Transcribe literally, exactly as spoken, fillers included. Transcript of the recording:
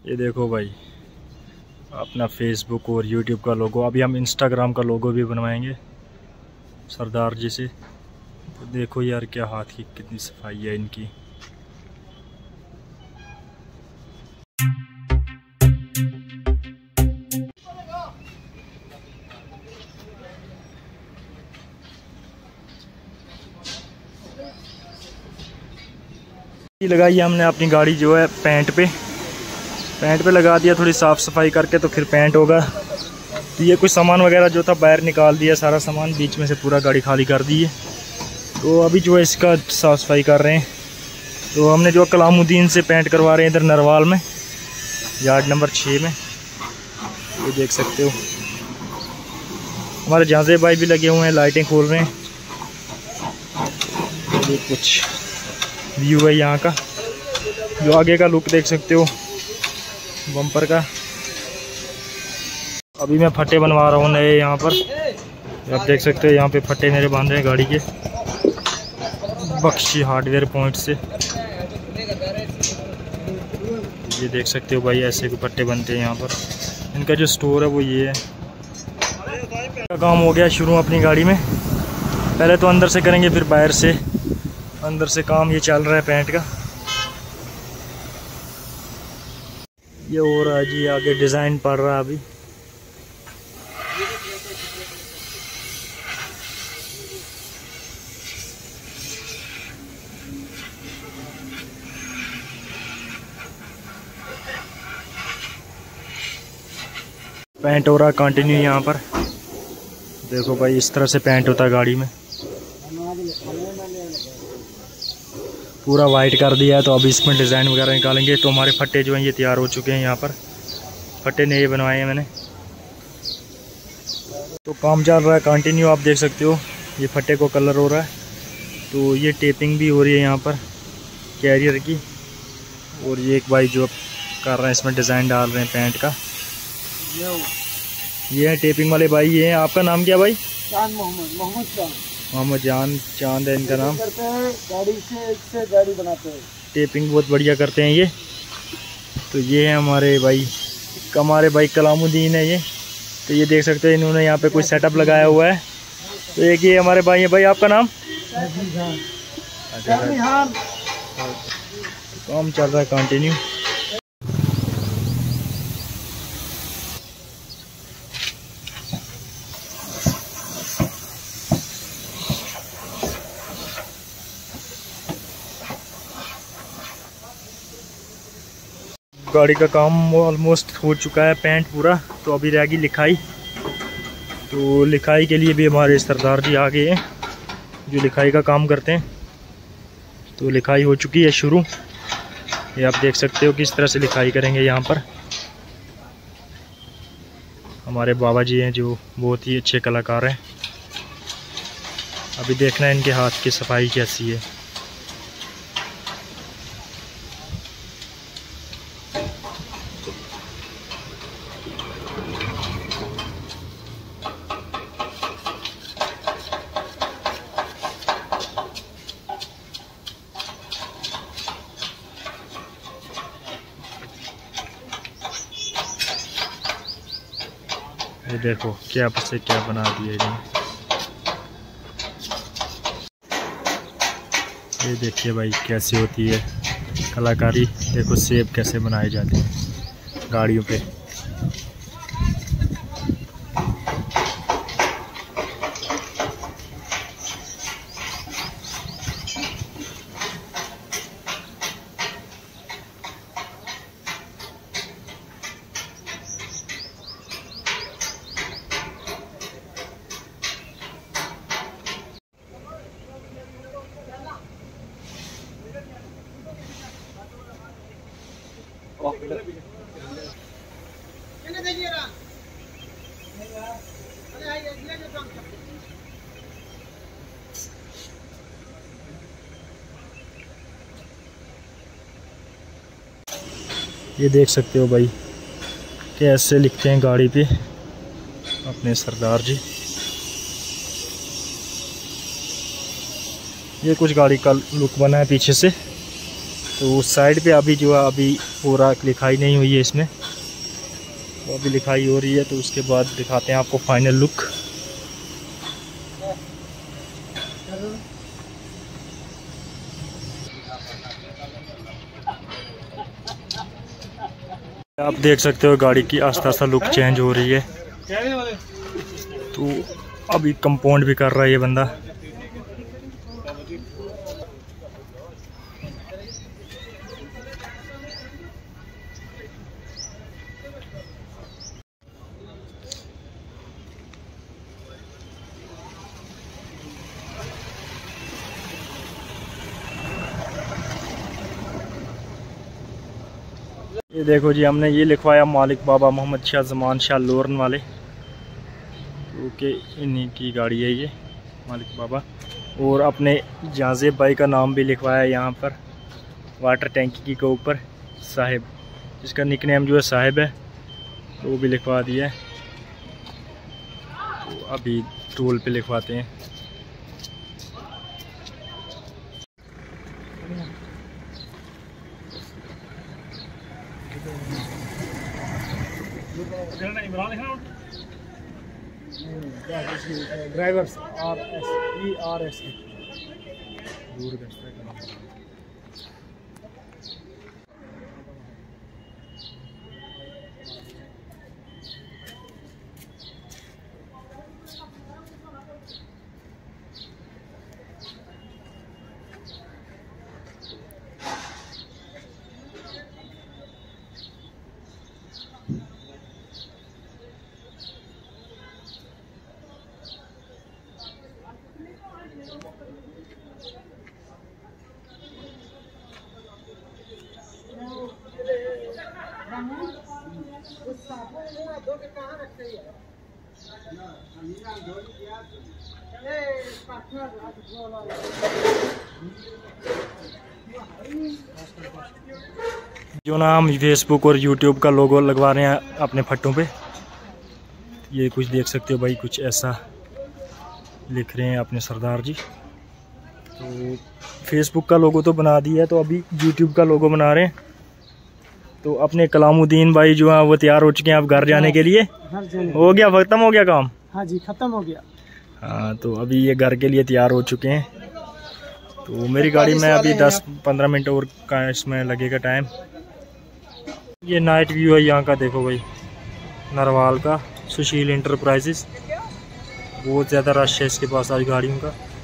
ये देखो भाई, अपना फेसबुक और यूट्यूब का लोगो। अभी हम इंस्टाग्राम का लोगो भी बनवाएंगे सरदार जी से। तो देखो यार, क्या हाथ की कितनी सफाई है इनकी। लगाई हमने अपनी गाड़ी जो है पेंट पे पेंट पे लगा दिया, थोड़ी साफ़ सफाई करके तो फिर पेंट होगा। तो ये कुछ सामान वगैरह जो था बाहर निकाल दिया, सारा सामान बीच में से पूरा गाड़ी खाली कर दी है। तो अभी जो है इसका साफ़ सफाई कर रहे हैं। तो हमने जो कलामुद्दीन से पेंट करवा रहे हैं इधर नरवाल में, यार्ड नंबर छः में। ये देख सकते हो हमारे जहाज़े भाई भी लगे हुए हैं, लाइटें खोल रहे हैं। ये कुछ व्यू है यहाँ का, जो आगे का लुक देख सकते हो बम्पर का। अभी मैं फट्टे बनवा रहा हूँ नए यहाँ पर, आप देख सकते हो। यहाँ पे फट्टे मेरे बांध रहे हैं गाड़ी के बख्शी हार्डवेयर पॉइंट से। ये देख सकते हो भाई, ऐसे भी फट्टे बनते हैं यहाँ पर। इनका जो स्टोर है वो ये है। काम हो गया शुरू अपनी गाड़ी में। पहले तो अंदर से करेंगे, फिर बाहर से। अंदर से काम ये चल रहा है पेंट का, ये हो रहा है जी। आगे डिज़ाइन पड़ रहा है अभी। पेंट हो रहा है कंटिन्यू यहाँ पर। देखो भाई, इस तरह से पेंट होता है गाड़ी में। पूरा वाइट कर दिया है, तो अभी इसमें डिज़ाइन वगैरह निकालेंगे। तो हमारे फट्टे जो हैं ये तैयार हो चुके हैं। यहाँ पर फट्टे नए बनवाए हैं मैंने। तो काम चल रहा है कंटिन्यू, आप देख सकते हो। ये फट्टे को कलर हो रहा है, तो ये टेपिंग भी हो रही है यहाँ पर कैरियर की। और ये एक भाई जो कर रहे हैं, इसमें डिज़ाइन डाल रहे हैं पेंट का। ये है टेपिंग वाले भाई। ये है, आपका नाम क्या भाई? चांद मोहम्मद मोहम्मद चांद मोहम्मद जान चांद है इनका नाम। करते हैं गाड़ी से इससे गाड़ी बनाते हैं। टेपिंग बहुत बढ़िया करते हैं ये। तो ये है हमारे भाई, हमारे भाई कलामुद्दीन है ये। तो ये देख सकते हैं, इन्होंने यहाँ पे कुछ सेटअप लगाया हुआ है। तो एक ये हमारे भाई है। भाई आपका नाम? अच्छा, काम चल रहा है कंटिन्यू। गाड़ी का काम ऑलमोस्ट हो चुका है, पेंट पूरा। तो अभी रहेगी लिखाई। तो लिखाई के लिए भी हमारे सरदार जी आ गए हैं, जो लिखाई का काम करते हैं। तो लिखाई हो चुकी है शुरू। ये आप देख सकते हो किस तरह से लिखाई करेंगे यहाँ पर। हमारे बाबा जी हैं जो बहुत ही अच्छे कलाकार हैं। अभी देखना है इनके हाथ की सफाई कैसी है। ये देखो क्या से क्या बना दिया इन्होंने। ये देखिए भाई कैसी होती है कलाकारी। देखो सेब कैसे बनाए जाते हैं गाड़ियों पे। ये देख सकते हो भाई कैसे लिखते हैं गाड़ी पे अपने सरदार जी। ये कुछ गाड़ी का लुक बना है पीछे से। तो उस साइड पे अभी जो है अभी पूरा लिखाई नहीं हुई है इसमें, तो अभी लिखाई हो रही है, तो उसके बाद दिखाते हैं आपको फाइनल लुक। आप देख सकते हो गाड़ी की आस्ता आस्ता लुक चेंज हो रही है। तो अभी कंपाउंड भी कर रहा है ये बंदा। ये देखो जी, हमने ये लिखवाया मालिक बाबा मोहम्मद शाह ज़मान शाह लोरन वाले, ओके, इन्हीं की गाड़ी है ये मालिक बाबा। और अपने जाज़ेब भाई का नाम भी लिखवाया यहाँ पर वाटर टैंकी के ऊपर, साहिब, जिसका निकनेम जो है साहिब है, तो वो भी लिखवा दिया है। तो अभी टोल पे लिखवाते हैं। Drivers R S E R S जो ना हम फेसबुक और यूट्यूब का लोगो लगवा रहे हैं अपने फट्टों पे, ये कुछ देख सकते हो भाई, कुछ ऐसा लिख रहे हैं अपने सरदार जी। तो फेसबुक का लोगो तो बना दिया है, तो अभी यूट्यूब का लोगो बना रहे हैं। तो अपने कलामुद्दीन भाई जो है वो तैयार हो चुके हैं अब घर जाने के लिए। हो गया, खत्म हो गया काम? हाँ जी, खत्म हो गया। हाँ, तो अभी ये घर के लिए तैयार हो चुके हैं। तो मेरी गाड़ी में अभी दस पंद्रह मिनट और का इसमें लगेगा टाइम। ये नाइट व्यू है यहाँ का, देखो भाई, नरवाल का सुशील इंटरप्राइजेस। बहुत ज़्यादा रश है इसके पास आज गाड़ियों का।